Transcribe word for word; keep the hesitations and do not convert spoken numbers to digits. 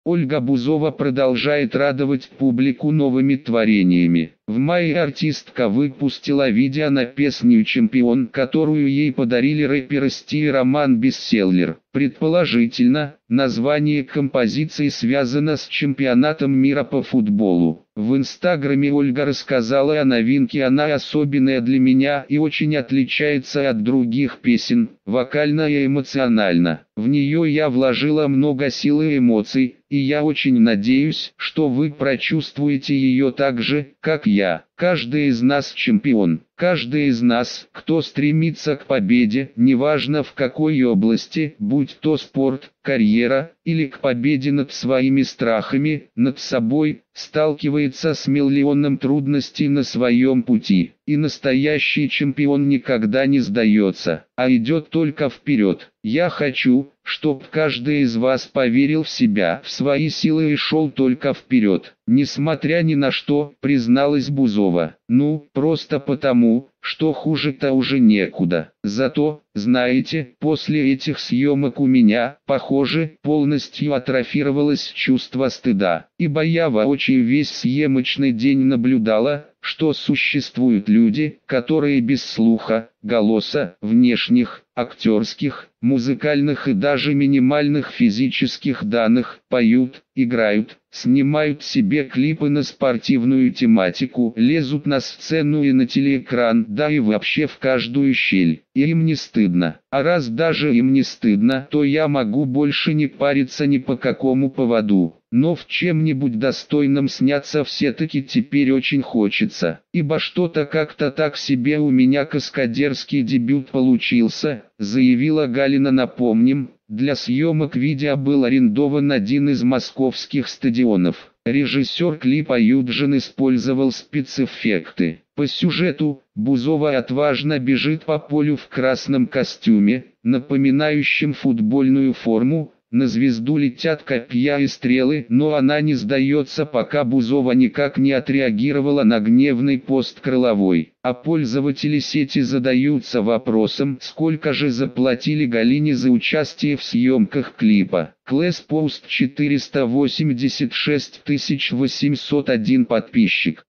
Ольга Бузова продолжает радовать публику новыми творениями. В мае артистка выпустила видео на песню «Чемпион», которую ей подарили рэперы Сти и Роман Бестселлер. Предположительно, название композиции связано с чемпионатом мира по футболу. В инстаграме Ольга рассказала о новинке: «Она особенная для меня и очень отличается от других песен, вокально и эмоционально. В нее я вложила много сил и эмоций, и я очень надеюсь, что вы прочувствуете ее так же, как я. Каждый из нас чемпион. Каждый из нас, кто стремится к победе, неважно в какой области, будь то спорт, карьера, или к победе над своими страхами, над собой, сталкивается с миллионом трудностей на своем пути. И настоящий чемпион никогда не сдается, а идет только вперед. Я хочу, чтобы каждый из вас поверил в себя, в свои силы и шел только вперед, несмотря ни на что», — призналась Бузова. «Ну, просто потому, что хуже-то уже некуда. Зато, знаете, после этих съемок у меня, похоже, полностью атрофировалось чувство стыда, ибо я воочию весь съемочный день наблюдала, что существуют люди, которые без слуха, голоса, внешних, актерских, музыкальных и даже минимальных физических данных, поют, играют, снимают себе клипы на спортивную тематику, лезут на сцену и на телеэкран, да и вообще в каждую щель. И им не стыдно. А раз даже им не стыдно, то я могу больше не париться ни по какому поводу. Но в чем-нибудь достойном сняться все-таки теперь очень хочется, ибо что-то как-то так себе у меня каскадерский дебют получился», — заявила Галина. Напомним, для съемок видео был арендован один из московских стадионов. Режиссер клипа Юджин использовал спецэффекты. По сюжету, Бузова отважно бежит по полю в красном костюме, напоминающем футбольную форму. На звезду летят копья и стрелы, но она не сдается, пока Бузова никак не отреагировала на гневный пост Крыловой. А пользователи сети задаются вопросом, сколько же заплатили Галине за участие в съемках клипа. Клэс Пост четыреста восемьдесят шесть тысяч восемьсот один подписчик.